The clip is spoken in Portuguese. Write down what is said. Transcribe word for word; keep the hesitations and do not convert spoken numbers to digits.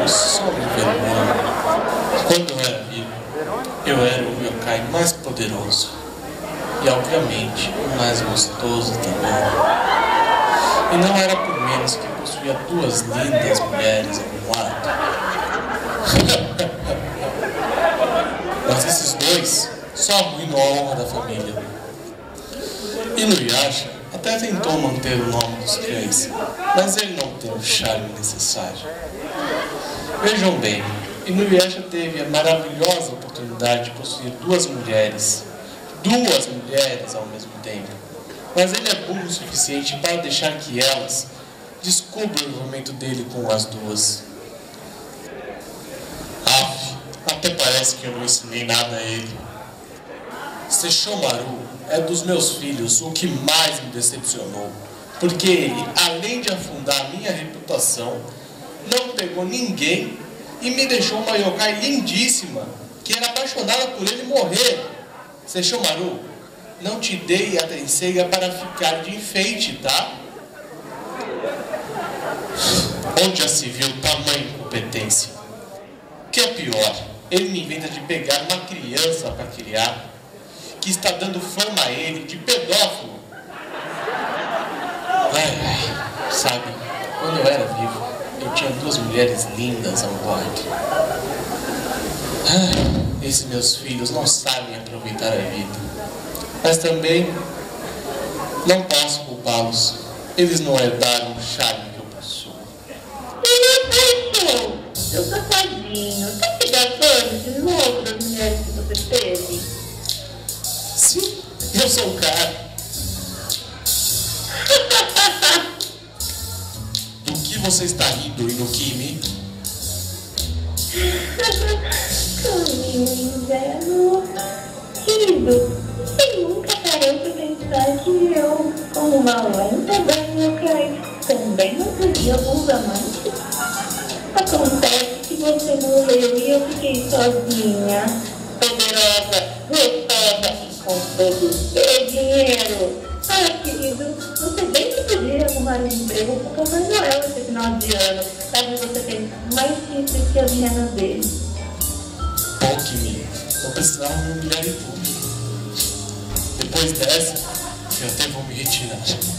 só me vergonha. Quando eu era vivo, eu era o yokai mais poderoso. E obviamente, o mais gostoso também. E não era por menos que possuía duas lindas mulheres ao meu lado. Mas esses dois só arruinam a honra da família. Inuyasha até tentou manter o nome dos cães, mas ele não tem o charme necessário. Vejam bem, Inuyasha teve a maravilhosa oportunidade de possuir duas mulheres. Duas mulheres ao mesmo tempo. Mas ele é burro o suficiente para deixar que elas descubram o envolvimento dele com as duas. Aff, até parece que eu não ensinei nada a ele. Sesshomaru é dos meus filhos o que mais me decepcionou, porque ele, além de afundar a minha reputação, não pegou ninguém e me deixou uma yokai lindíssima, que era apaixonada por ele morrer. Sesshomaru, não te dei a Tenseiga para ficar de enfeite, tá? Onde já se viu tamanha incompetência? O que é pior, ele me inventa de pegar uma criança para criar, que está dando fama a ele de pedófilo. Ai, ai, sabe, quando eu era vivo, eu tinha duas mulheres lindas ao lado. Ai, esses meus filhos não sabem aproveitar a vida. Mas também não posso culpá-los. Eles não herdaram o charme que eu possuo. Taisho, eu tô sozinho. Tá se gastando de novo das mulheres que você teve? Sim, eu sou o cara. Do que você está rindo, Inukimi? Caminho inverno, rindo. E nunca parei pra pensar que eu, como uma lenta yokai, também não teria alguns amantes. Acontece que você morreu e eu fiquei sozinha, poderosa, gostosa e com todo o seu dinheiro. Ah, querido, você bem que podia arrumar um emprego com o Papai Noel esse final de ano, caso você tenha mais chifres que as renas dele. Bom que me, não precisava me humilhar em público. Depois dessa, eu até vou me retirar.